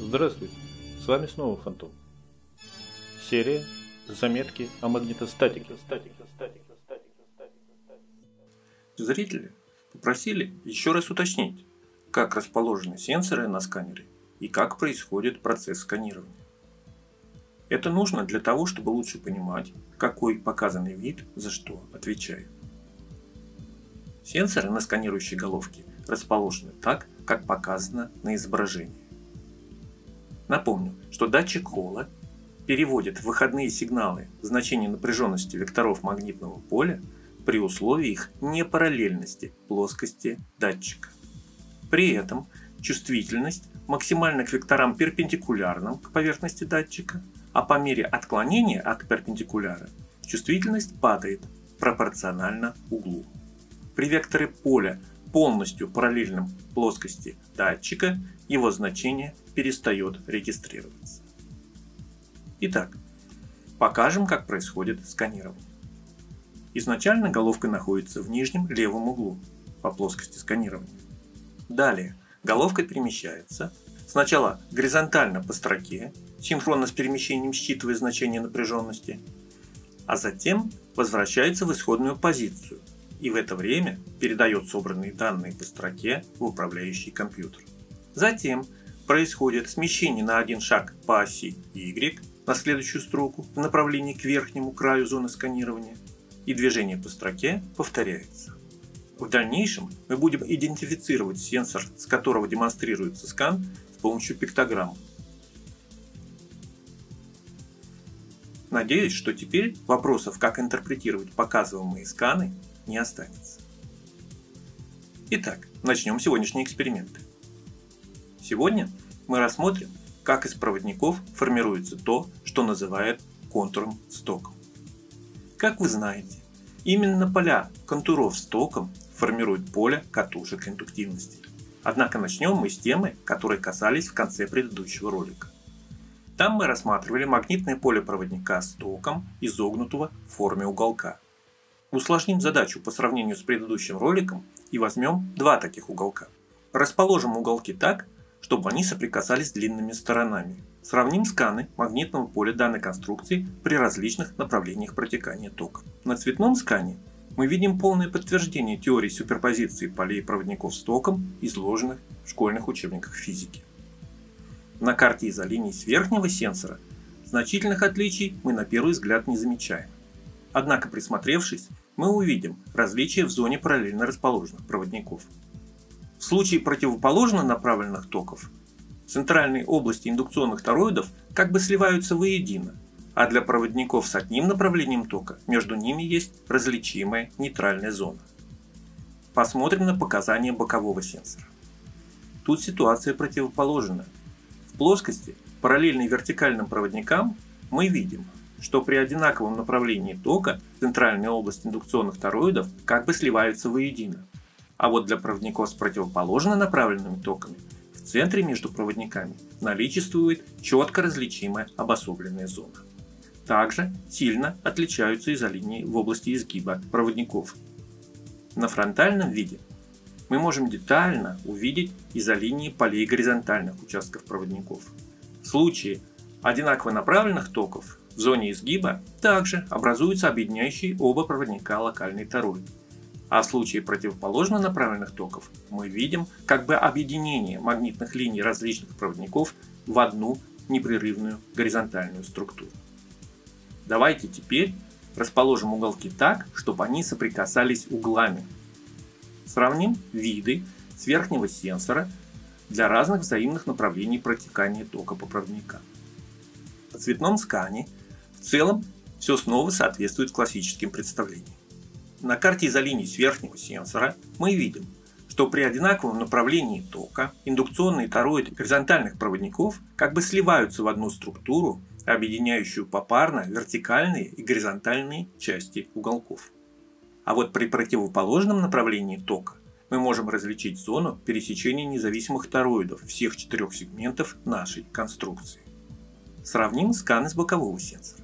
Здравствуйте, с вами снова Фантом. Серия «Заметки о магнитостатике». Зрители попросили еще раз уточнить, как расположены сенсоры на сканере и как происходит процесс сканирования. Это нужно для того, чтобы лучше понимать, какой показанный вид за что отвечает. Сенсоры на сканирующей головке расположены так, как показано на изображении. Напомню, что датчик Холла переводит в выходные сигналы значение напряженности векторов магнитного поля при условии их непараллельности плоскости датчика. При этом чувствительность максимально к векторам перпендикулярным к поверхности датчика, а по мере отклонения от перпендикуляра чувствительность падает пропорционально углу. При векторе поля полностью параллельном плоскости датчика его значение перестает регистрироваться. Итак, покажем, как происходит сканирование. Изначально головка находится в нижнем левом углу по плоскости сканирования. Далее головка перемещается сначала горизонтально по строке, синхронно с перемещением считывая значение напряженности, а затем возвращается в исходную позицию и в это время передает собранные данные по строке в управляющий компьютер. Затем происходит смещение на один шаг по оси Y на следующую строку в направлении к верхнему краю зоны сканирования, и движение по строке повторяется. В дальнейшем мы будем идентифицировать сенсор, с которого демонстрируется скан, с помощью пиктограмм. Надеюсь, что теперь вопросов, как интерпретировать показываемые сканы, не останется. Итак, начнем сегодняшние эксперименты. Сегодня мы рассмотрим, как из проводников формируется то, что называют контуром с током. Как вы знаете, именно поля контуров с током формируют поле катушек индуктивности. Однако начнем мы с темы, которые касались в конце предыдущего ролика. Там мы рассматривали магнитное поле проводника с током, изогнутого в форме уголка. Усложним задачу по сравнению с предыдущим роликом и возьмем два таких уголка. Расположим уголки так, чтобы они соприкасались длинными сторонами. Сравним сканы магнитного поля данной конструкции при различных направлениях протекания тока. На цветном скане мы видим полное подтверждение теории суперпозиции полей проводников с током, изложенных в школьных учебниках физики. На карте изолиний с верхнего сенсора значительных отличий мы на первый взгляд не замечаем. Однако, присмотревшись, мы увидим различия в зоне параллельно расположенных проводников. В случае противоположно направленных токов центральные области индукционных тороидов как бы сливаются воедино, а для проводников с одним направлением тока между ними есть различимая нейтральная зона. Посмотрим на показания бокового сенсора. Тут ситуация противоположная. В плоскости, параллельной вертикальным проводникам, мы видим, что при одинаковом направлении тока центральные области индукционных тороидов как бы сливаются воедино. А вот для проводников с противоположно направленными токами в центре между проводниками наличествует четко различимая обособленная зона. Также сильно отличаются изолинии в области изгиба проводников. На фронтальном виде мы можем детально увидеть изолинии полей горизонтальных участков проводников. В случае одинаково направленных токов в зоне изгиба также образуются объединяющие оба проводника локальный тороид. А в случае противоположно направленных токов мы видим как бы объединение магнитных линий различных проводников в одну непрерывную горизонтальную структуру. Давайте теперь расположим уголки так, чтобы они соприкасались углами. Сравним виды с верхнего сенсора для разных взаимных направлений протекания тока по проводникам. На цветном скане в целом все снова соответствует классическим представлениям. На карте изолиний с верхнего сенсора мы видим, что при одинаковом направлении тока индукционные тороиды горизонтальных проводников как бы сливаются в одну структуру, объединяющую попарно вертикальные и горизонтальные части уголков. А вот при противоположном направлении тока мы можем различить зону пересечения независимых тороидов всех четырех сегментов нашей конструкции. Сравним сканы с бокового сенсора.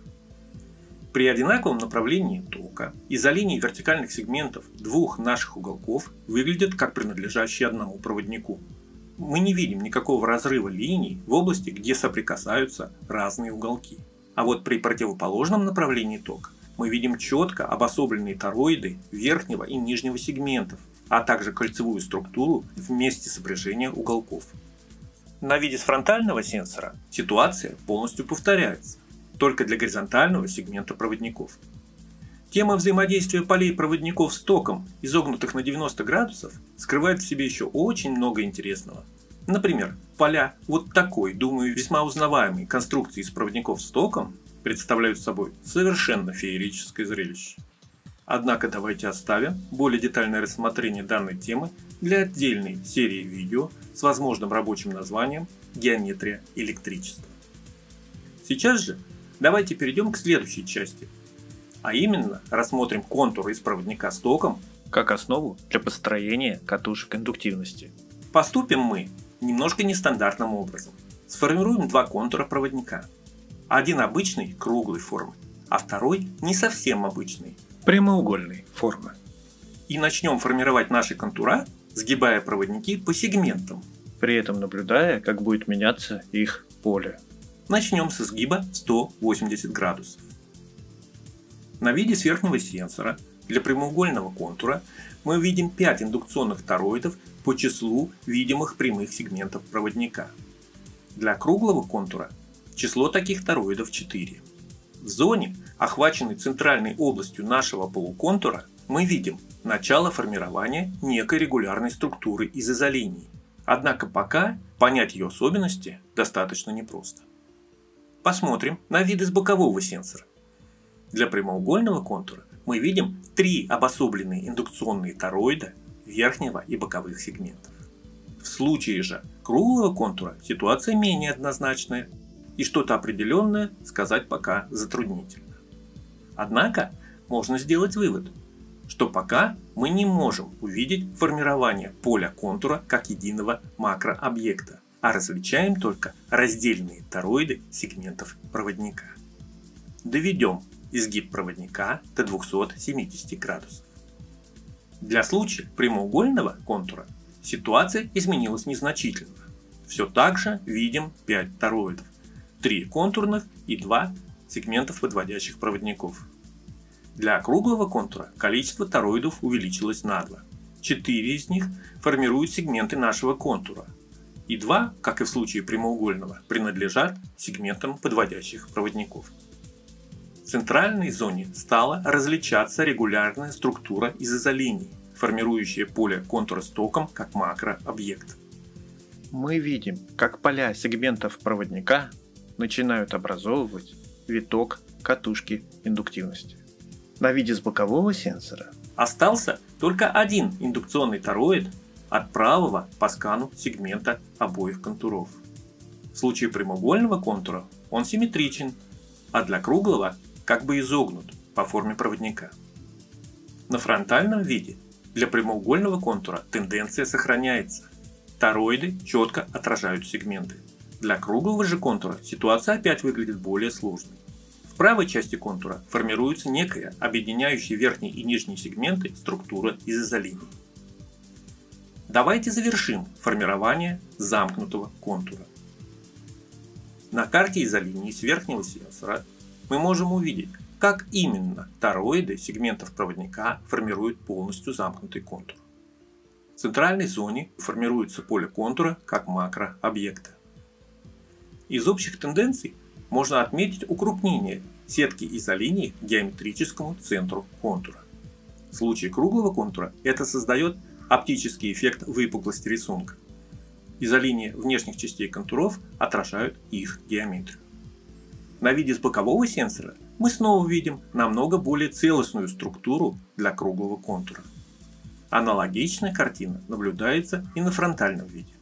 При одинаковом направлении тока изолинии вертикальных сегментов двух наших уголков выглядят как принадлежащие одному проводнику. мы не видим никакого разрыва линий в области, где соприкасаются разные уголки. А вот при противоположном направлении тока мы видим четко обособленные тороиды верхнего и нижнего сегментов, а также кольцевую структуру в месте сопряжения уголков. На виде с фронтального сенсора ситуация полностью повторяется, только для горизонтального сегмента проводников. Тема взаимодействия полей проводников с током, изогнутых на 90 градусов, скрывает в себе еще очень много интересного. Например, поля вот такой, думаю, весьма узнаваемой конструкции из проводников с током представляют собой совершенно феерическое зрелище. Однако давайте оставим более детальное рассмотрение данной темы для отдельной серии видео с возможным рабочим названием «Геометрия электричества». Сейчас же давайте перейдем к следующей части, а именно рассмотрим контуры из проводника с током как основу для построения катушек индуктивности. Поступим мы немножко нестандартным образом. Сформируем два контура проводника. Один обычный, круглой формы, а второй не совсем обычный, Прямоугольной формы. И начнем формировать наши контура, сгибая проводники по сегментам. При этом наблюдая, как будет меняться их поле. Начнем с изгиба в 180 градусов. На виде с верхнего сенсора для прямоугольного контура мы видим 5 индукционных тороидов по числу видимых прямых сегментов проводника. Для круглого контура число таких тороидов 4. В зоне, охваченной центральной областью нашего полуконтура, мы видим начало формирования некой регулярной структуры из изолиний. Однако пока понять ее особенности достаточно непросто. Посмотрим на виды с бокового сенсора. Для прямоугольного контура мы видим 3 обособленные индукционные тороида верхнего и боковых сегментов. В случае же круглого контура ситуация менее однозначная, и что-то определенное сказать пока затруднительно. Однако можно сделать вывод, что пока мы не можем увидеть формирование поля контура как единого макрообъекта, а различаем только раздельные тороиды сегментов проводника. Доведем изгиб проводника до 270 градусов. Для случая прямоугольного контура ситуация изменилась незначительно. Все так же видим 5 тороидов, 3 контурных и 2 сегментов подводящих проводников. Для круглого контура количество тороидов увеличилось на 2. 4 из них формируют сегменты нашего контура, и 2, как и в случае прямоугольного, принадлежат сегментам подводящих проводников. В центральной зоне стала различаться регулярная структура из изолиний, формирующая поле контура с током как макрообъект. Мы видим, как поля сегментов проводника начинают образовывать виток катушки индуктивности. На виде с бокового сенсора остался только один индукционный тороид от правого по скану сегмента обоих контуров. В случае прямоугольного контура он симметричен, а для круглого как бы изогнут по форме проводника. На фронтальном виде для прямоугольного контура тенденция сохраняется. Тороиды четко отражают сегменты. Для круглого же контура ситуация опять выглядит более сложной. В правой части контура формируется некая объединяющая верхний и нижний сегменты структура из изолиний. Давайте завершим формирование замкнутого контура. На карте изолиний с верхнего сенсора мы можем увидеть, как именно тороиды сегментов проводника формируют полностью замкнутый контур. В центральной зоне формируется поле контура как макрообъекта. Из общих тенденций можно отметить укрупнение сетки изолиний к геометрическому центру контура. В случае круглого контура это создает оптический эффект выпуклости рисунка. Изолинии внешних частей контуров отражают их геометрию. На виде с бокового сенсора мы снова видим намного более целостную структуру для круглого контура. Аналогичная картина наблюдается и на фронтальном виде.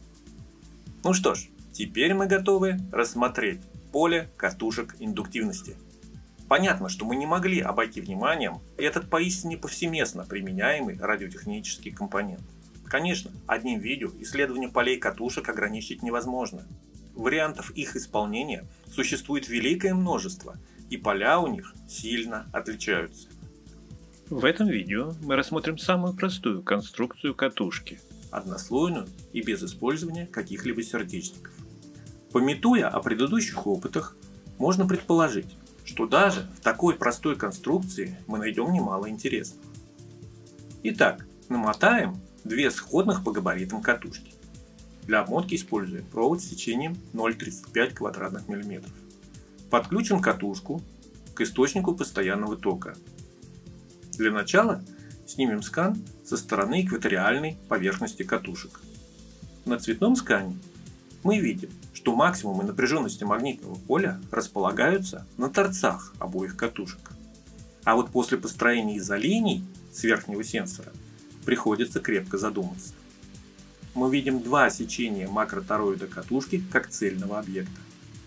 Ну что ж, теперь мы готовы рассмотреть поле катушек индуктивности. Понятно, что мы не могли обойти вниманием этот поистине повсеместно применяемый радиотехнический компонент. Конечно, одним видео исследование полей катушек ограничить невозможно. Вариантов их исполнения существует великое множество, и поля у них сильно отличаются. в этом видео мы рассмотрим самую простую конструкцию катушки, однослойную и без использования каких-либо сердечников. Памятуя о предыдущих опытах, можно предположить, что даже в такой простой конструкции мы найдем немало интересного. Итак, намотаем две сходных по габаритам катушки. Для обмотки используем провод с сечением 0,35 квадратных мм. Подключим катушку к источнику постоянного тока. Для начала снимем скан со стороны экваториальной поверхности катушек. На цветном скане мы видим, что максимумы напряженности магнитного поля располагаются на торцах обоих катушек. А вот после построения изолиний с верхнего сенсора приходится крепко задуматься. Мы видим два сечения макротороида катушки как цельного объекта.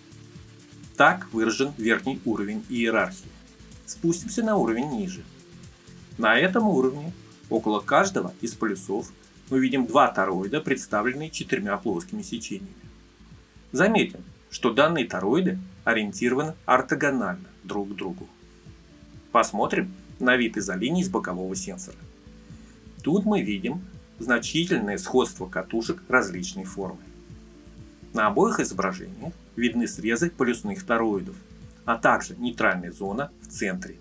Так выражен верхний уровень иерархии. Спустимся на уровень ниже. На этом уровне около каждого из полюсов мы видим два тороида, представленные четырьмя плоскими сечениями. Заметим, что данные тороиды ориентированы ортогонально друг к другу. Посмотрим на вид изолиний с бокового сенсора. Тут мы видим значительное сходство катушек различной формы. На обоих изображениях видны срезы полюсных тороидов, а также нейтральная зона в центре.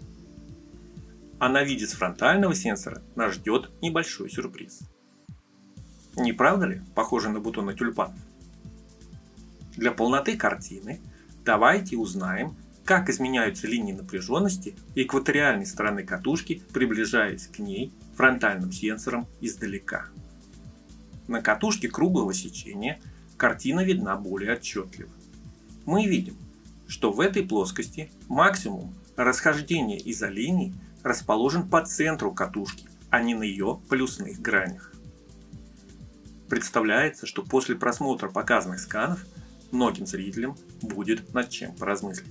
А на виде с фронтального сенсора нас ждет небольшой сюрприз. Не правда ли похоже на бутоны тюльпанов? Для полноты картины давайте узнаем, как изменяются линии напряженности экваториальной стороны катушки, приближаясь к ней фронтальным сенсором издалека. На катушке круглого сечения картина видна более отчетливо. Мы видим, что в этой плоскости максимум расхождения изолиний расположен по центру катушки, а не на ее полюсных гранях. Представляется, что после просмотра показанных сканов многим зрителям будет над чем поразмыслить.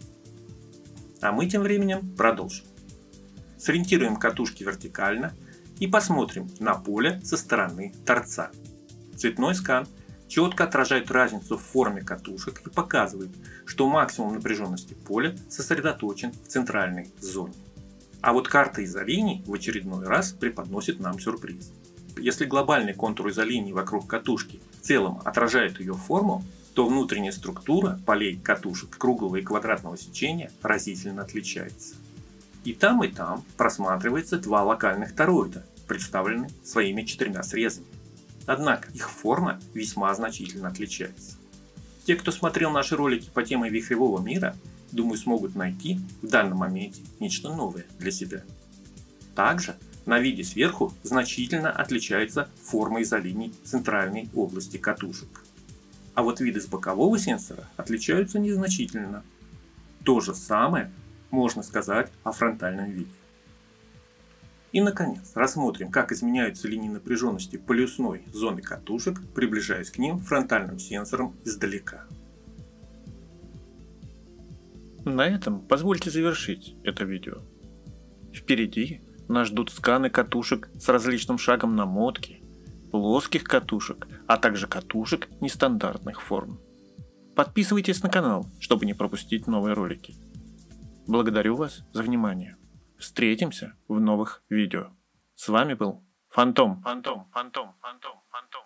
А мы тем временем продолжим. Сориентируем катушки вертикально и посмотрим на поле со стороны торца. Цветной скан четко отражает разницу в форме катушек и показывает, что максимум напряженности поля сосредоточен в центральной зоне. А вот карта изолиний в очередной раз преподносит нам сюрприз. Если глобальный контур изолиний вокруг катушки в целом отражает ее форму, то внутренняя структура полей катушек круглого и квадратного сечения разительно отличается. И там просматривается два локальных тороида, представленные своими четырьмя срезами. Однако их форма весьма значительно отличается. Те, кто смотрел наши ролики по теме вихревого мира, думаю, смогут найти в данном моменте нечто новое для себя. Также на виде сверху значительно отличается форма изолиний центральной области катушек. А вот виды с бокового сенсора отличаются незначительно. То же самое можно сказать о фронтальном виде. И наконец, рассмотрим, как изменяются линии напряженности полюсной зоны катушек, приближаясь к ним фронтальным сенсором издалека. На этом позвольте завершить это видео. Впереди нас ждут сканы катушек с различным шагом намотки, плоских катушек, а также катушек нестандартных форм. Подписывайтесь на канал, чтобы не пропустить новые ролики. Благодарю вас за внимание. Встретимся в новых видео. С вами был Фантом.